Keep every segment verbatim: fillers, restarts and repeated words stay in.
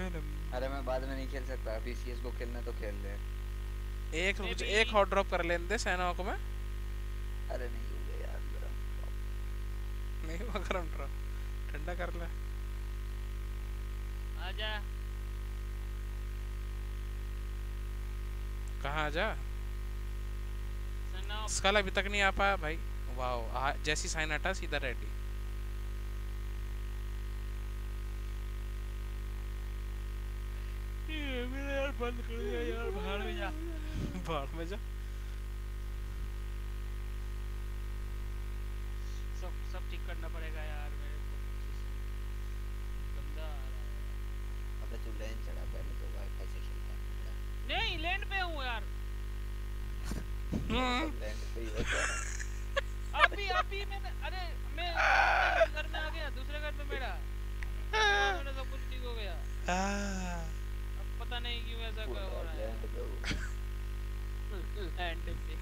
अरे मैं बाद में नहीं खेल सकता, अभी सीएस को खेलना तो खेल ले। एक रुक जा, एक हॉट ड्रॉप कर लेने दे सैना को मैं। अरे नहीं हो गया यार गरम ड्रॉप। नहीं हुआ गरम ड्रॉप, ठंडा कर ले। आजा। कहाँ आजा? सैना स्कल अभी तक नहीं आ पाया भाई। वाह, जैसी साइन हटा सीधा रेडी। मेरा यार बंद कर दिया यार, बाहर में जा। बाहर में जा। सब सब ठीक करना पड़ेगा यार मेरे को। बंदा आ रहा है। अबे तू लेन चढ़ा पहले तो, भाई कैसे खेलता है? नहीं लैंड पे हूँ यार। लैंड पे ही होता है। अभी अभी मैंने, अरे मैं घर में आ गया, दूसरे घर पे मेरा मेरा सब कुछ ठीक हो गया। अब पता नहीं क्यों ऐसा क्या हो रहा है। लैंड पे हो। लैंड पे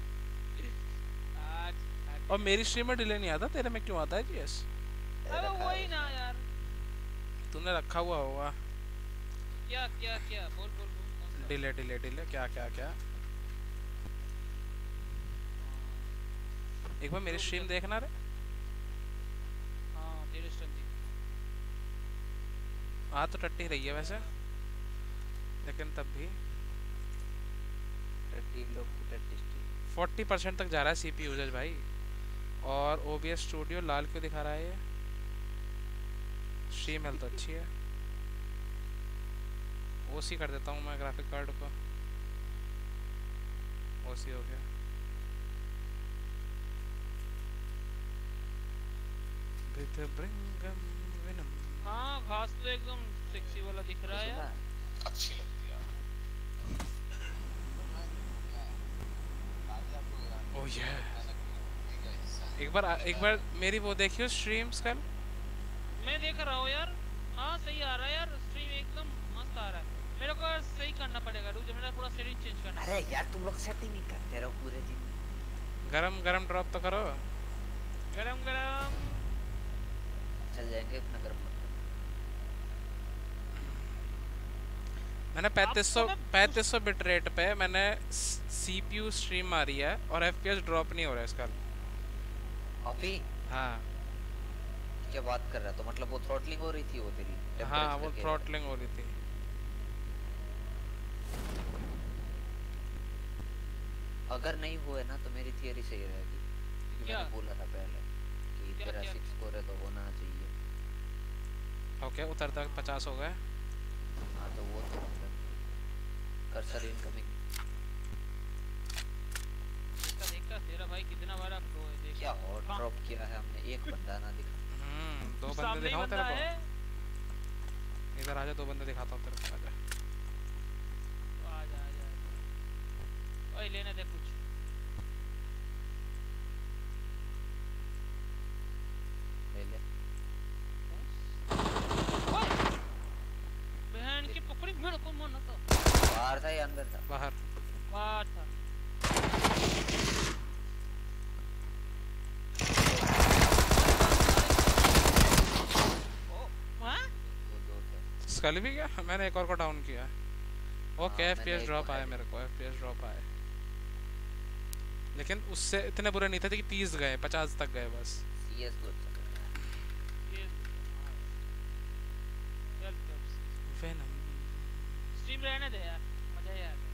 आज। और मेरी स्ट्रीम में डिले नहीं आता, तेरे में क्यों आता है जीएस? अबे वही ना यार, तूने रखा हुआ होगा। क्या क्या क्या बोल बोल बोल। डिले डिले डिले क्या क्या क्या? एक बार मेरी स्ट्रीम देखना रे। हाँ तेरी स्ट्रीम देख। आ तो टट्टी रही है वैसे, लेकिन तब भी टट्टी लोग की टट्टी स्ट्रीम फोर्टी परसेंट तक जा रहा है सीपी यूजेज भाई। और ओबीएस स्टूडियो लाल क्यों दिखा रहा है ये? स्ट्रीम हेल्थ तो अच्छी है। ओसी कर देता हूँ मैं ग्राफिक कार्ड को। ओसी हो गया। हाँ घास तो एकदम सेक्सी वाला दिख रहा है यार। अच्छी लगती है। ओह ये एक बार एक बार मेरी वो देखियो स्ट्रीम्स कल। मैं देख रहा हूँ यार। हाँ सही आ रहा है यार, स्ट्रीम एकदम मस्त आ रहा है। मेरे को सही करना पड़ेगा, रुक जा, मेरा पूरा सेटिंग चेंज करना। अरे यार तुम लोग सेटिंग नहीं करते रहो पूरे दिन। गरम गरम ड्रॉप तो करो। गरम गरम चल जाएंगे इतना गरम मत करो। मैंने पैंतीस सौ पैंतीस सौ बिट रेट पे मैंने सीपीयू स्ट्रीम मारी है और एफपीएस ड्रॉप नहीं हो रहा है इसका। अभी हाँ क्या बात कर रहा है? तो मतलब वो थ्रॉटलिंग हो रही थी वो तेरी? हाँ वो थ्रॉटलिंग हो रही थी। अगर नहीं हुए ना तो मेरी थियरी सही रहेगी, क्योंकि मैंने बोला था पहले कि तेरा सिक्स स्कोर है तो होना चाहिए। ओके उतर तक पचास हो गए। हाँ तो वो तो कर्सर इनकमिंग। देखा देखा तेरा भाई कितना बड़ा प्रो है, देख क्या हॉट ड्रॉप किया है हमने, एक बंदा ना दिखा। हम्म दो बंदे दिखाऊं तेरे को? इधर आजा, दो बंदे दिखाता हूँ तेरे को। आजा आजा आजा। ओए लेने दे कुछ। ले ले। बहन की पकड़ी मेरे को मन तो। बाहर था या अंदर था? बाहर बाहर था। स्कल भी गया, मैंने एक और को डाउन किया। ओके एफपीएस ड्रॉप आया मेरे को, एफपीएस ड्रॉप आया, लेकिन उससे इतने बुरे नहीं थे कि तीस गए, पचास तक गए बस। सीएस को स्ट्रीम रहने दे यार, मजा ही आता है।